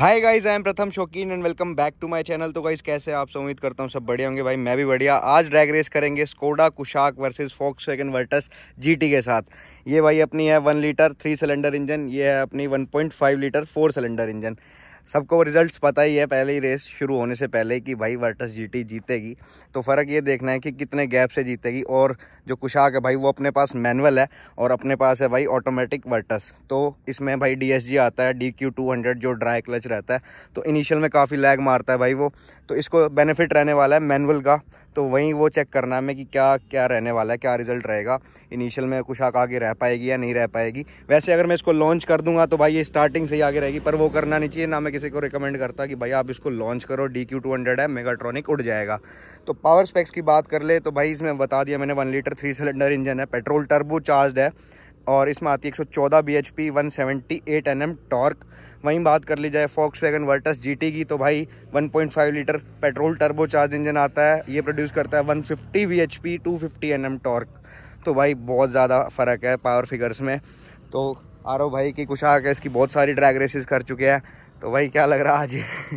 Hi guys, I am Pratham Shaukeen and welcome back to my channel. तो guys कैसे आप सब, उम्मीद करता हूँ सब बढ़िया होंगे। भाई मैं भी बढ़िया। आज ड्रैग रेस करेंगे Skoda Kushaq versus Volkswagen Virtus GT के साथ। ये भाई अपनी है 1 लीटर 3 सिलेंडर इंजन, ये है अपनी 1.5 लीटर 4 सिलेंडर इंजन। सबको रिजल्ट्स पता ही है पहले ही रेस शुरू होने से पहले कि भाई वर्टस जीटी जीतेगी। तो फ़र्क ये देखना है कि कितने गैप से जीतेगी। और जो कुशाक है भाई वो अपने पास मैनुअल है और अपने पास है भाई ऑटोमेटिक वर्टस। तो इसमें भाई DSG आता है, DQ200 जो ड्राई क्लच रहता है। तो इनिशियल में काफ़ी लैग मारता है भाई वो, तो इसको बेनिफिट रहने वाला है मैनुअल का। तो वहीं वो चेक करना है हमें कि क्या क्या रहने वाला है, क्या रिजल्ट रहेगा। इनिशियल में कुशाक आगे रह पाएगी या नहीं रह पाएगी। वैसे अगर मैं इसको लॉन्च कर दूंगा तो भाई ये स्टार्टिंग से ही आगे रहेगी, पर वो करना नहीं चाहिए। ना मैं किसी को रिकमेंड करता कि भाई आप इसको लॉन्च करो, DQ200 है, मेगाट्रॉनिक उड़ जाएगा। तो पावर स्पेक्स की बात कर ले तो भाई इसमें बता दिया मैंने, 1 लीटर 3 सिलेंडर इंजन है, पेट्रोल टर्बो चार्ज है और इसमें आती है 114 bhp 178 Nm टॉर्क। वहीं बात कर ली जाए वोक्सवैगन वर्टस जीटी की तो भाई 1.5 litre petrol turbo charge engine आता है, ये प्रोड्यूस करता है 150 bhp 250 Nm टॉर्क। तो भाई बहुत ज़्यादा फ़र्क है पावर फिगर्स में। तो आरव भाई की कुशाक है, इसकी बहुत सारी ड्रैग रेसेस कर चुके हैं। तो भाई क्या लग रहा है आज?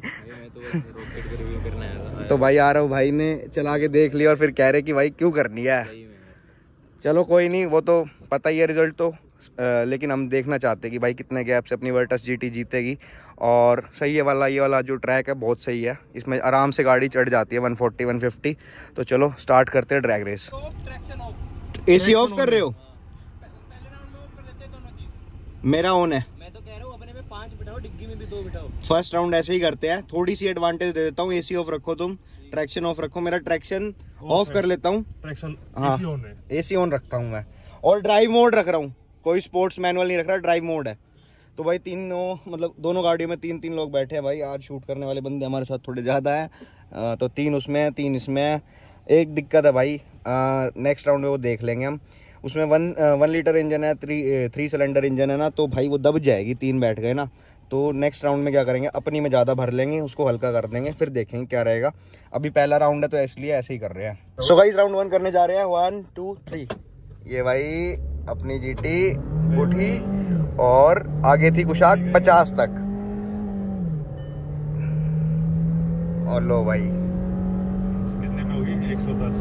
तो भाई आरव भाई ने चला के देख लिया और फिर कह रहे कि भाई क्यों करनी है। चलो कोई नहीं, वो तो पता ही है रिजल्ट तो, लेकिन हम देखना चाहते हैं कि भाई कितने गैप से अपनी वर्टस जीटी जीतेगी। और सही है वाला, ये वाला जो ट्रैक है बहुत सही है, इसमें आराम से गाड़ी चढ़ जाती है 140 150। तो चलो स्टार्ट करते हैं ड्रैग रेस। AC ऑफ कर रहे हो? मेरा ऑन है। मैं तो कह रहा हूँ अपने में 5 बिठाओ, डिग्गी में भी 2 बिठाओ। फर्स्ट राउंड ऐसे ही करते हैं, थोड़ी सी एडवांटेज दे देता हूँ। AC ऑफ रखो तुम, ट्रैक्शन ऑफ रखो। मेरा ट्रैक्शन ऑफ कर लेता हूँ, हाँ AC ऑन रखता हूँ मैं। और ड्राइव मोड रख रहा हूँ, कोई स्पोर्ट्स मैनुअल नहीं रख रहा, ड्राइव मोड है। तो भाई तीनों मतलब दोनों गाड़ियों में 3-3 लोग बैठे हैं भाई। आज शूट करने वाले बंदे हमारे साथ थोड़े ज़्यादा हैं, तो 3 उसमें 3 इसमें। एक दिक्कत है भाई, नेक्स्ट राउंड में वो देख लेंगे हम। उसमें 1 लीटर इंजन है, 3 सिलेंडर इंजन है ना, तो भाई वो दब जाएगी, 3 बैठ गए ना। तो नेक्स्ट राउंड में क्या करेंगे, अपनी में ज़्यादा भर लेंगे, उसको हल्का कर देंगे, फिर देखेंगे क्या रहेगा। अभी पहला राउंड है तो इसलिए ऐसे ही कर रहे हैं। सो गाइस राउंड 1 करने जा रहे हैं, 1 2 3। ये भाई अपनी जीटी उठी और आगे थी कुशाक 50 तक। और लो भाई कितने पे होगी? 110।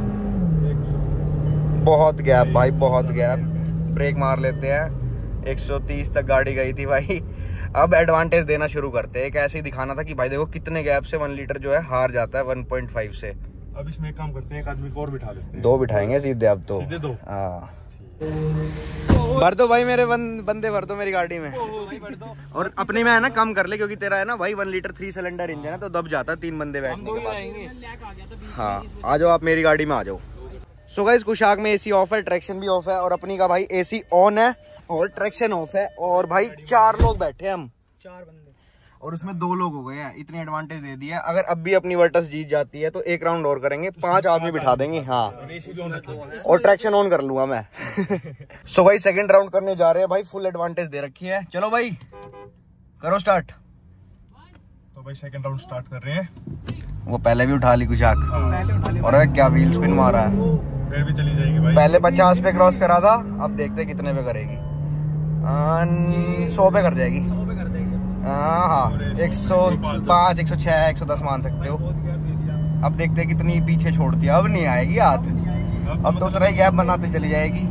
बहुत गैप भाई, बहुत गैप। ब्रेक मार लेते हैं। 130 तक गाड़ी गई थी भाई। अब एडवांटेज देना शुरू करते हैं, एक ऐसे ही दिखाना था कि भाई देखो कितने गैप से 1 लीटर जो है हार जाता है 1.5 से। अब इसमें एक काम करते हैं, एक आदमी को और बिठा लेते हैं। 2 बिठाएंगे सीधे अब तो, सीधे 2। हाँ भर दो भाई, मेरे बंदे भर दो मेरी गाड़ी में। और अपने में है ना कम कर ले, क्योंकि तेरा है ना भाई 1 लीटर 3 सिलेंडर इंजन है, तो दब जाता है 3 बंदे बैठने के बाद। हाँ आ जाओ आप मेरी गाड़ी में आ जाओ। सो गाइस कुशाक में AC ऑफ है, ट्रैक्शन भी ऑफ है, और अपनी का भाई AC ऑन है और ट्रैक्शन ऑफ है। और भाई 4 लोग बैठे हैं हम, 4 बंदे, और उसमें 2 लोग हो गए हैं। इतनी एडवांटेज दे दी है। अगर अब भी अपनी वर्टस जीत जाती है तो एक राउंड और करेंगे, 5 आदमी बिठा देंगे। हाँ और ट्रैक्शन ऑन कर लूंगा मैं। सो भाई सेकंड राउंड करने जा रहे हैं भाई, फुल एडवांटेज दे रखी है। चलो भाई करो स्टार्ट। तो भाई सेकंड राउंड स्टार्ट कर रहे हैं। वो पहले भी उठा ली कुशाक, और क्या व्हील स्पिन मारा है। फिर भी चली जाएगी भाई। पहले 50 पे क्रॉस करा था, अब देखते कितने पे करेगी। 100 पे कर जाएगी। हाँ 105 106 110 मान सकते हो। अब देखते हैं कितनी पीछे छोड़ती है। अब नहीं आएगी हाथ, अब तो उतना ही गैप बनाते चली जाएगी।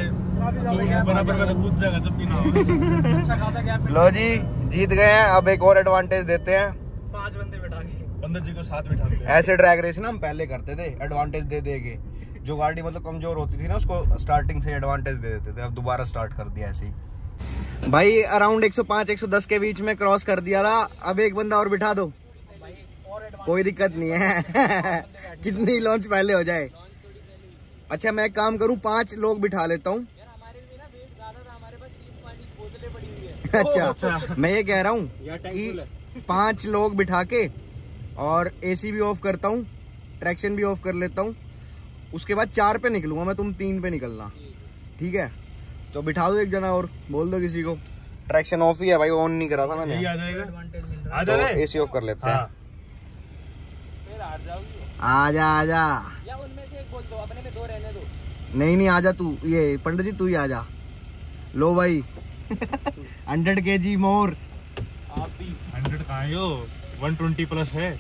लो जी जीत गए हैं। अब एक और एडवांटेज देते हैं, 5 बंदे बैठा के बंदे जी को साथ बिठा देते हैं। ऐसे ड्रैग रेस ना हम पहले करते थे, एडवांटेज दे देके। जो गाड़ी मतलब कमजोर होती थी ना उसको स्टार्टिंग से एडवांटेज दे देते थे। अब दोबारा स्टार्ट कर दिया ऐसे ही भाई। अराउंड 105 110 के बीच में क्रॉस कर दिया था। अब एक बंदा और बिठा दो, कोई दिक्कत नहीं है। कितनी लॉन्च पहले हो जाए। अच्छा मैं एक काम करूं, 5 लोग बिठा लेता हूं। अच्छा मैं ये कह रहा हूं कि 5 लोग बिठा के और AC भी ऑफ करता हूं, ट्रैक्शन भी ऑफ कर लेता हूं। उसके बाद 4 पे निकलूंगा मैं, तुम 3 पे निकलना, ठीक है? तो बिठा दो एक जना और बोल दो किसी को। ट्रैक्शन ऑफ ही है भाई, ऑन नहीं करा था मैंने। आ जाएगा, तो AC ऑफ कर लेते हैं। आजा आजा, या उनमें से एक बोल दो, अपने में 2 रहने दो। नहीं आजा तू, ये पंडित जी तू ही आजा। लो भाई 100 kg मोर। आप भी 100 कहाँ है यो, 120 प्लस है।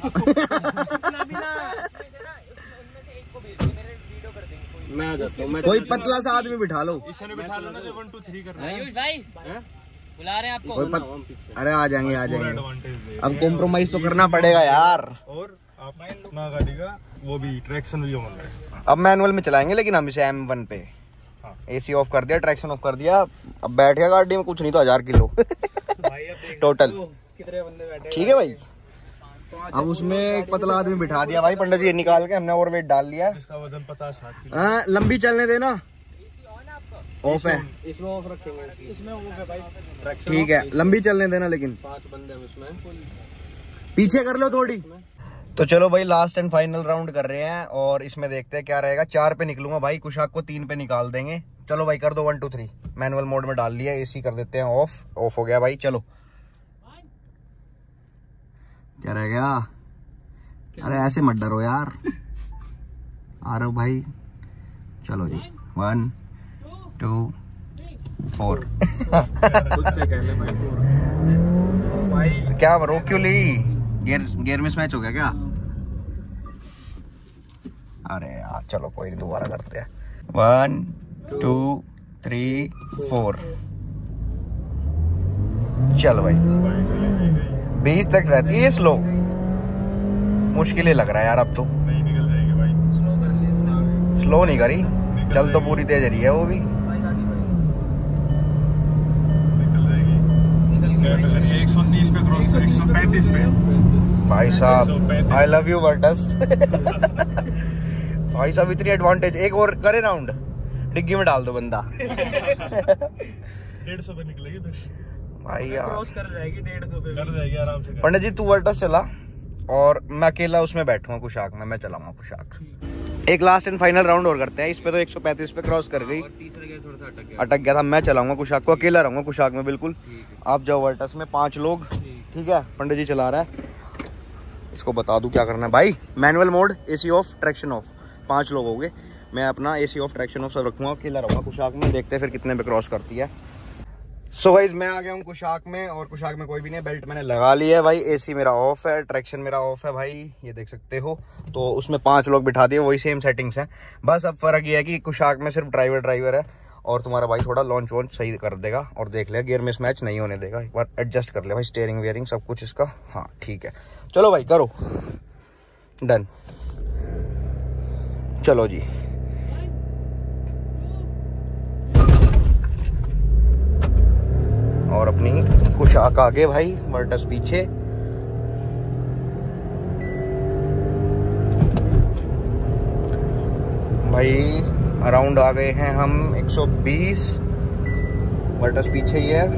मैं आ जाता हूँ। कोई पतला सा आदमी बिठा लो। इसने बिठा लो ना, जो 1 2 3 कर रहा है। आयुष भाई बुला रहे हैं आपको। अरे आ जाएंगे आ जाएंगे। एडवांटेज दे अब कॉम्प्रोमाइज तो करना पड़ेगा यार। और आप अपना गाड़ी का वो भी ट्रैक्शन भी ऑन है। अब मैनुअल में चलाएंगे, लेकिन हम इसे M1 पे हाँ। AC ऑफ कर दिया, ट्रैक्शन ऑफ कर दिया। अब बैठ गया गाड़ी में, कुछ नहीं तो 1000 किलो टोटल। कितने बंदे बैठे? ठीक है भाई। अब उसमें एक पतला आदमी बिठा दिया भाई पंडित जी, ये निकाल के हमने और वेट डाल लिया। इसका वजन 50-60 किलो। हाँ, लंबी चलने देना। ऑफ है, इसमें ऑफ रखेंगे। इसमें ऑफ है भाई। ठीक है, लंबी चलने देना लेकिन। 5 बंदे हम इसमें। पीछे कर लो थोड़ी। तो चलो भाई, लास्ट एंड फाइनल राउंड कर रहे हैं और इसमें देखते हैं क्या रहेगा। 4 पे निकलूंगा भाई, कुशाक को 3 पे निकाल देंगे। चलो भाई कर दो 1 2 3। मैनुअल मोड में डाल लिया, AC कर देते हैं ऑफ। ऑफ हो गया भाई। चलो क्या रह गया? अरे ऐसे मत डरो यार। आ रहा हूँ भाई। चलो जी 1 2 4। भाई क्या रोक क्यों ली? गियर मिस मैच हो गया क्या? अरे यार चलो कोई नहीं, दोबारा करते हैं। 1 2 3 4। चल भाई 20 तक रहती है स्लो। मुश्किल ही लग रहा है यार अब तो। नहीं निकल जाएगी भाई। स्लो नहीं करी, चल तो पूरी तेज रही है वो भी। निकल जाएगी। 130 पे क्रॉस कर, 135 पे। भाई साहब आई लव यू वर्टस। भाई साहब इतनी एडवांटेज। एक और करे राउंड, डिग्गी में डाल दो बंदा। 150 पे निकलेगी फिर। भाई यार क्रॉस कर जाएगी 150 पे। कर जाएगी आराम से। पंडित जी तू वर्टस चला और मैं अकेला उसमें बैठूंगा कुशाक में, मैं चलाऊंगा कुशाक। एक लास्ट एंड फाइनल राउंड और करते हैं। इस पे तो 135 पे क्रॉस कर गई, तीसरा गियर थोड़ा सा अटक गया था। मैं चलाऊंगा कुशाक को, अकेला रहूंगा कुशाक में बिल्कुल। आप जाओ वर्टस में, 5 लोग। ठीक है, पंडित जी चला रहा है। इसको बता दूं क्या करना है भाई। Manual mode, AC off, traction off. 5 लोग हो गए। मैं अपना AC ऑफ, ट्रैक्शन ऑफ सब रखूंगा, अकेला रहूंगा कुशाक में। देखते हैं फिर कितने पे क्रॉस करती है। सो गाइस मैं आ गया हूँ कुशाक में, और कुशाक में कोई भी नहीं। बेल्ट मैंने लगा ली है भाई। AC मेरा ऑफ है, ट्रैक्शन मेरा ऑफ है भाई, ये देख सकते हो। तो उसमें 5 लोग बिठा दिए, वही सेम सेटिंग्स हैं। बस अब फर्क ये है कि कुशाक में सिर्फ ड्राइवर है, और तुम्हारा भाई थोड़ा लॉन्च वॉन्च सही कर देगा और देख ले गियर मिस मैच नहीं होने देगा। एक बार एडजस्ट कर ले भाई, स्टीयरिंग वेयरिंग सब कुछ इसका। हाँ ठीक है, चलो भाई करो डन। चलो जी और अपनी कुशाक आगे भाई, वर्टस पीछे। भाई अराउंड आ गए हैं हम 120। वर्टस पीछे ही है।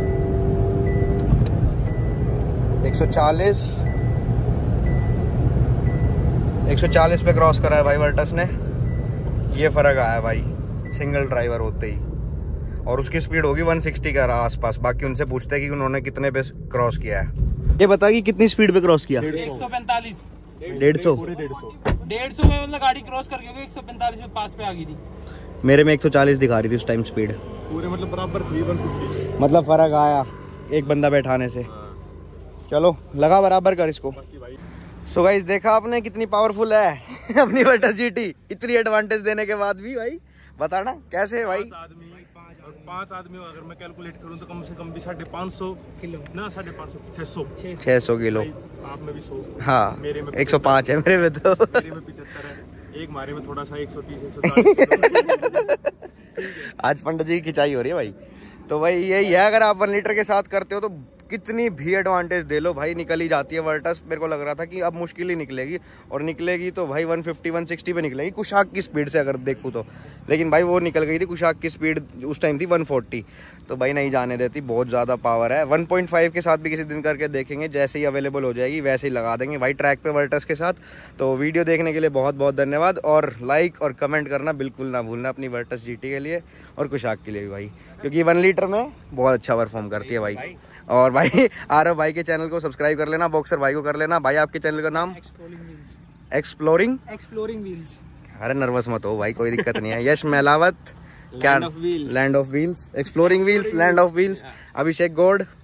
140 पे क्रॉस करा है भाई वर्टस ने। ये फर्क आया भाई सिंगल ड्राइवर होते ही। और उसकी स्पीड होगी 160 के आसपास। बाकी उनसे पूछते हैं कि उन्होंने कितने पे क्रॉस किया है। ये बता कि कितनी स्पीड पे क्रॉस किया? 145। 150 150 में मतलब गाड़ी क्रॉस करके 145 में पास पे आ गई थी। मेरे में 140 दिखा रही थी उस टाइम स्पीड। पूरे मतलब बराबर थी 150। मतलब फर्क आया एक बंदा बैठाने से। चलो लगा बराबर कर इसको। सो गाइस देखा आपने कितनी पावरफुल है अपनी वर्टस GT। इतनी एडवांटेज देने के बाद भी भाई बताना कैसे है भाई। 5 आदमी अगर मैं कैलकुलेट करूं तो कम से कम भी 550 किलो ना, 550 600 किलो। आप में भी 100। हाँ मेरे में 105 है मेरे में तो। मेरे में 75 है। एक मारे में थोड़ा सा 130-140। आज पंडित जी की खिंचाई हो रही है भाई। तो भाई यही है, अगर आप 1 लीटर के साथ करते हो तो कितनी भी एडवांटेज दे लो भाई निकल ही जाती है वर्टस। मेरे को लग रहा था कि अब मुश्किल ही निकलेगी, और निकलेगी तो भाई 150-160 पे निकलेगी कुशाक की स्पीड से अगर देखूँ तो। लेकिन भाई वो निकल गई थी, कुशाक की स्पीड उस टाइम थी 140। तो भाई नहीं जाने देती, बहुत ज़्यादा पावर है। 1.5 के साथ भी किसी दिन करके देखेंगे, जैसे ही अवेलेबल हो जाएगी वैसे ही लगा देंगे भाई ट्रैक पे वर्टस के साथ। तो वीडियो देखने के लिए बहुत बहुत धन्यवाद, और लाइक और कमेंट करना बिल्कुल ना भूलना अपनी वर्टस GT के लिए और कुशाक के लिए भी भाई, क्योंकि 1 लीटर में बहुत अच्छा परफॉर्म करती है भाई। और भाई आरव भाई के चैनल को सब्सक्राइब कर लेना, बॉक्सर भाई को कर लेना। भाई आपके चैनल का नाम? Exploring wheels. अरे नर्वस मत हो भाई, कोई दिक्कत नहीं है। यश मेलावत क्या? Land of wheels, exploring wheels, land of wheels. Abhishek Gaur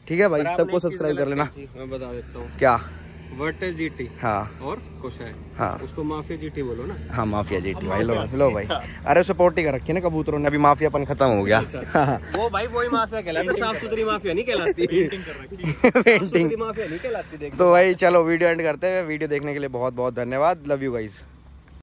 ठीक है भाई, सबको सब्सक्राइब कर लेना। मैं बता देता हूँ क्या? वर्टस जीटी हाँ और कुशाक, हाँ उसको माफिया जीटी बोलो ना। हाँ माफिया जीटी भाई। लो भाई, अरे सपोर्ट ही कर रखी है ना कबूतरों ने, अभी माफियापन खत्म हो गया। वो भाई वही माफिया कहलाती, साफ सुथरी माफिया नहीं कहलाती। पेंटिंग माफिया नहीं कहलाती। देख तो भाई चलो वीडियो एंड करते हैं। वीडियो देखने के लिए बहुत बहुत धन्यवाद। Love you guys.